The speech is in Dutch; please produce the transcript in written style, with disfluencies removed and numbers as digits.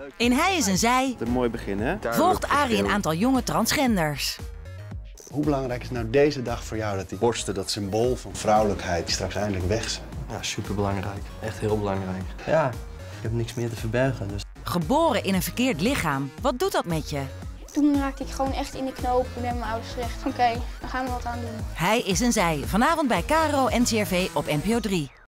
In Hij is een Zij Een mooi begin, hè? volgt Arie een aantal jonge transgenders. Hoe belangrijk is nou deze dag voor jou dat die borsten, dat symbool van vrouwelijkheid, straks eindelijk weg zijn? Ja, superbelangrijk. Echt heel belangrijk. Ja, ik heb niks meer te verbergen. Dus. Geboren in een verkeerd lichaam. Wat doet dat met je? Toen raakte ik gewoon echt in de knoop. Toen hebben mijn ouders gezegd, oké, daar gaan we wat aan doen. Hij is een Zij. Vanavond bij KRO NCRV op NPO 3.